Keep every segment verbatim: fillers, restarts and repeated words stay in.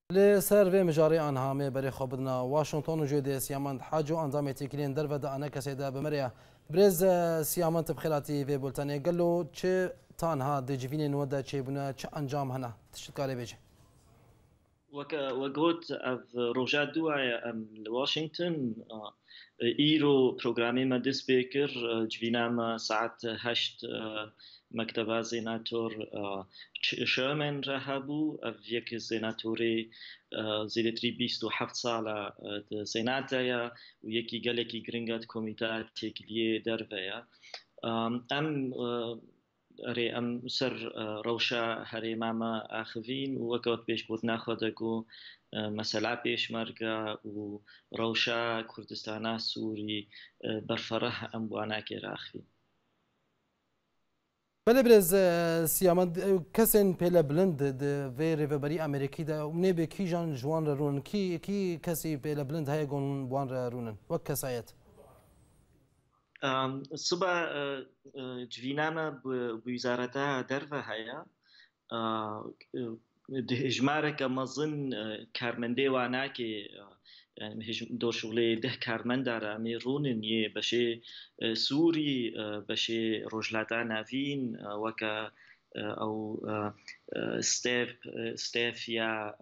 لسر في مجاري انهامه بري خبرنا واشنطن وجودي سيامند حاجو انظام تكلين درفدا انا كسيدا بمريا بريز سيامند بخلاتي في بولتاني قال له تش تانها دجفيني نودا تشي بنا تش انجام هنا تشتكالي بيجي وك وقوت اف روجات دوا ام واشنطن ايرو برنامج ما ديسبيكر جوينام ساعة هشت مكتبة سيناتور شيرمان رهبو افيك سيناتوري زيدتري بيستو حفت سالة سيناتايا ويكي قالكي جرينجات كوميتات تيكليه درفيا ام ري ام سر روشا هري ماما اخفين وقت بيش قوت ناخدكو مسألة بيش مرقا وروشا كردستانا سوري برفره ام بوانا كراخفين بله برز سیامند کسین پیل بلند و ریوبری امریکی دا منی به کی جان جوان رونن کی کی کسی پیل بلند های گون بوان رونن و کسایت صبح جوینامه بوزارتا درفه هیا هجماره که مزن کارمنده وانا که يعني دور شغلي ده كارمن داره ميرونن يه بشي سوري بشي روجلاتا نافين وكا او ستاف ستاف يا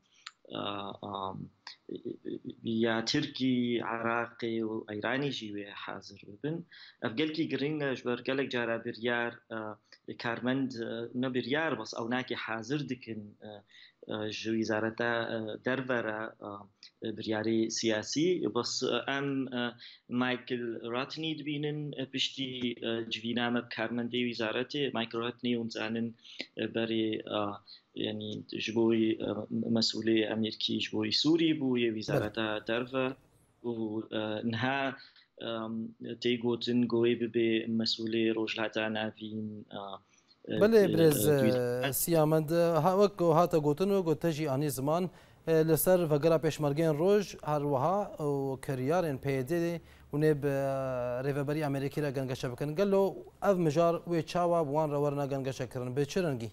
يا تركي عراقي وايراني جيوي حاضر ببن افقلكي جرينجا جبر قالك جارا بريار كارمند نبريار بس او ناكي حاضر دكن جو وزارتا دربارة برياري سياسي بس ام مايكل راتني دبينن بشتي جوينام بكارمن دي وزارتي مايكل راتني ونزانن بري يعني جبوي مسؤولي امريكي جبوي سوري بوي وزارتا دربارة ونها تيغوتن قوي ببي مسؤولي روجلاتا نافين بله برز سیامند وقت هاتا گوتن و گوتجی آنی زمان لسر وگرا پیشمرگین روز هر وها و کریارن پیدی و نب ریوبری امریکی را گنگش بکن گلو اف مجار و چاوا بوان را ورنا گنگش کرن به چرنگی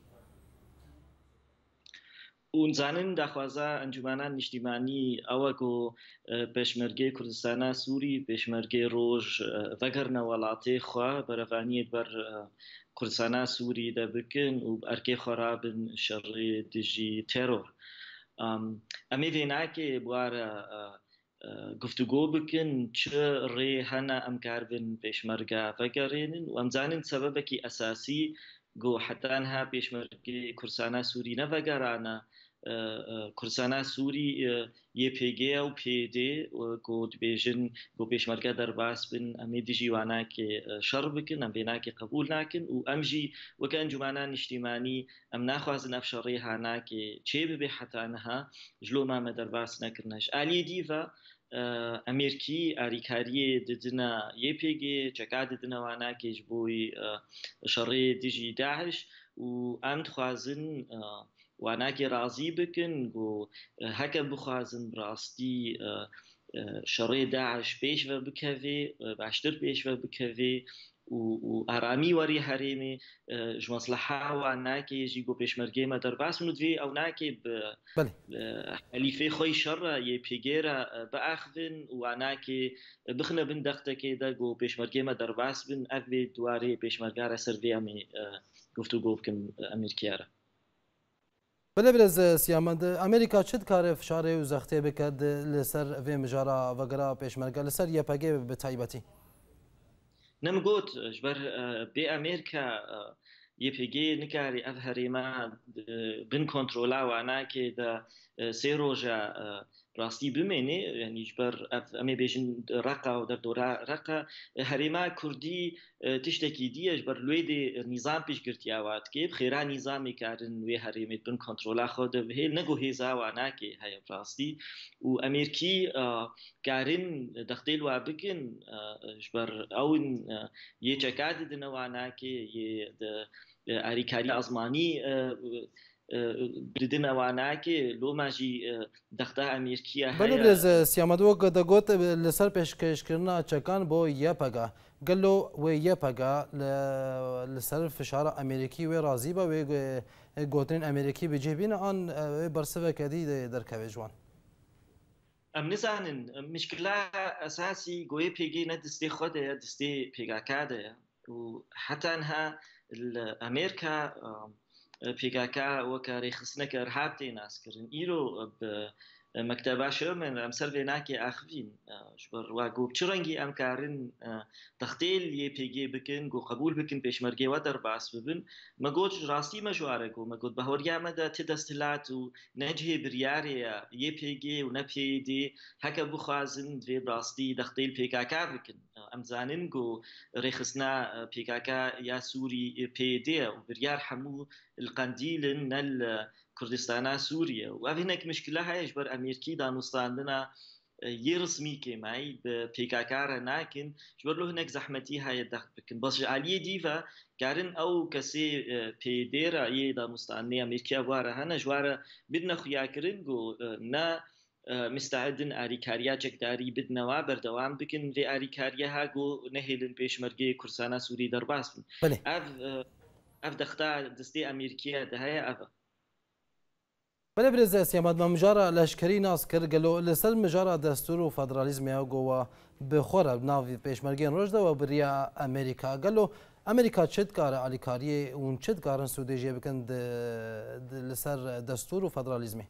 ونزانن دخوازا انجمنان اجتماعی اوگو پیشمرگی کردستان سوری پیشمرگی روز وگرنا ولاتی خوا برفانیت بر کردستان سوری دا بکن و ارکی خراب شر دیجی ترور امی وینا که بوار گفتگو بکن چه ری هنا امکار بن پیشمرگا وگرینن و امزانن سبب کی اساسی گو حتی انها پیشمرگی کردستان سوری نوگرانا کردستان سوری یه پیگه و پیده و گود بیشن گو پیشمرگا در باس بن امی دیجی وانا که شر بکن ام بینا که قبول نکن و امجی وکان جمعنان اجتماعی ام نخوازن افشاری هانا که چه ببی حتی انها جلو ما در باس نکرنش علی دیوا امریکی آریکاری ددنا یه پیگه چکا ددنا وانا که جبوی شر دیجی داعش و ام خوازن وانا كي راضي بكن و هكا بخوازن براستي شري داعش بيش بكافي باشتر بيش بكافي و ارامي وري هريمي جو مصلحه وانا كي جيجو بيشمرگي ما درباس ندوي او ناكي ب حليفي خوي شر يي بيغيرا باخذن وانا كي بخنا بن دخته كي دا جو بيشمرگي ما درباس بن افي دواري بيشمرگارا سرفي امي گفتو گفتكم امريكيارا بله برز سیامند امریکا چه کار فشاری و زختی بکرد لسر وی مجارا وگرا پیشمرگا لسر یه پگه به تایبتی نمگوت جبر بی امریکا یه پگه نکاری اف هریما بن کنترولا وانا که دا سه روزا راستی بمینه یعنی جبر اف امی بیشن رقا و در دورا رقا هریما کردی تشتکی دیه جبر لوی نظام پیش گرتی آوات که بخیرا نظامی کارن وی هریمیت بن کنترولا خود بهیل نگو هیزا وانا که های راستی و امریکی کارن دختیل و بکن جبر اون یه چکاد دنه وانا که یه آریکاری ازمانی بدنا وانا که لو ماجی دخته امریکیه بله برز سیامد وقت دگوت لسر پیشکش کردن چکان با یه پگا قالوا ويا بقى لسر فشار امريكي وراضي با گوترین ئەمریکی بجێبینە ئەن بەرسەوەکەدی دەرکەوێ جوان. ئەم نزانن مشکلا ئەساسی گۆیە پێگەی نە دەستێ خۆدەیە دەستێ پێگاکادەیە و حتانها ئەمریکا پێگاکا وەکە ڕێخستنەکە هااتێ ناسکردن ئیرۆ مەکتەباشە من ئەم سەر بێ ناکێ ئاخوین ڕواگۆ چ ڕەنگی ئەم کارن تەختێل یێ پێگێ بکن گۆ قبول بکن پێشمەرگێوە دەرباس ببن مەگۆت ڕاستی مەژوارە گۆ مەگوت بە هۆریامەدا تێ دەستلات و نەجهێ بریارەیە یێ پێگێ و نەپێدێ هەکە بخوازن دوێ ڕاستی دەختێل پێکاکا بکن ئەمزانن گۆ ڕێخستنا پێکاکا یا سووری پێدێ و بریار هەموو القەندیلن نەل کوردستانە سووریە و ئەڤینێک مشکلە هەیەش بەر ئەمریکی دانوستاندنە یێ ڕسمی کێمایی بە پێکاکارە ناکن ژبەر لە هەنێک زەحمەتی هەیە دەخت بکن بەس عالیە دیڤە کارن ئەو کەسێ پێدێرە یێ دانوستانی ئەمریکیا وارە هەنە ژوارە بدنە خویاکردن گۆ نە مستعدن ئاریکاریا جەکداری بدنەوە بەردەوام بکن vê ئاریکاریە هاگۆ نەهێلن پێشمەرگەی کوردستانە سووری دەرباس بن ئەف دەختا دەستێ ئەمریکیە دەهەیە ئەڤە بەێ برێزە سیامەت مەمژارە لەشکری ناس کرد گەلۆ لەسەر مژارە دەستور و فەدرالیزمیە گۆوە بخۆرە ناوی پێشمەرگێن ڕۆژدەوە بریا ئەمریکا گەلۆ ئەمریکا چت کارە ئالیکاریە اون چت کارن سوودێژێ بکەن لەسەر دەستور و فەدرالیزمی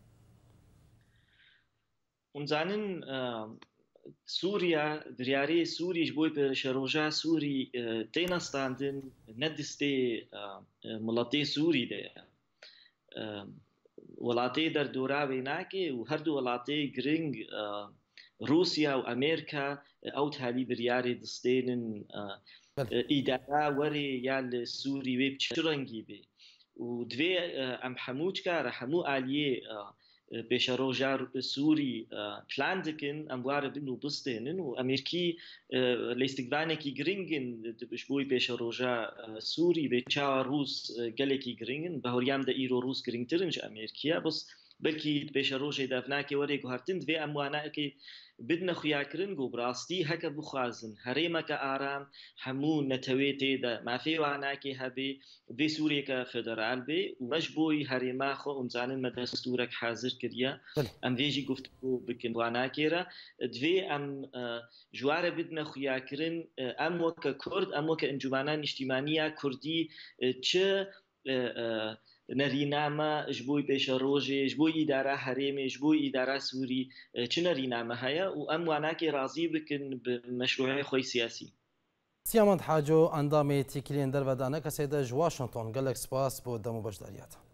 اونزانن سووریا دریارەی سووریش بۆی پێشەڕۆژە سووری تێنەستاندن نەدەستێ وڵاتی سووری دەیە وڵاتی دەردۆراوێ ناکێ و هەردوو وڵاتی گرنگ رووسیا و ئەمریکا ئەو تالی بریارێ دەستێنن ئیدارا وەرێ یا لە سووری وێ چ ڕەنگی بێ و دوێ ئەم هەموو کارە هەموو ئالیێ پێشەڕۆژار سووری پلان دکن ئەموارە بن و بستێنن و ئەمریکی لە ئیستیگبانێکی گرنگن دبش بۆی پێشەڕۆژە سووری بێ چاوە ڕووس گەلێکی گرنگن بە هۆریام دە ئیرۆ ڕووس گرنگترن ئەمریکیە بەس بەلکی پێشەڕۆژێ دەفناکێ وەرێک و هەرتن دوێ ئەموانەکەی بدنە خویاکردن و بڕاستی هەکە بخوازن هەرێمەکە ئارام هەموو نەتەوێ تێدا مافێ واناکێ هەبێ بێ سوورێکە فێدەرال بێ و مەش بۆی هەرێما خۆ ئەمزانن مە دەستورێک حازر کردە ئەم وێژی گفتگۆ بکن واناکێرە دوێ ئەم ژوارە بدنە خویاکردن ئەم وەکە کورد ئەم وەکە ئەنجومانە نیشتیمانیە کوردی چ نەرینامە ژ بۆی پێشەڕۆژێ ژ بۆی ئیدارا هەرێمێ ژ بۆی ئیدارا سووری چ نەرینامە هەیە و ئەم واناکێ ڕازی بکن بە مەشروعی خۆی سیاسی سیامەند حاجۆ ئەندامێتی کلێن دەربەدانە کەسێدە ژ واشنگتۆن گەلێک سپاس بۆ دەم و بەشداریاتە.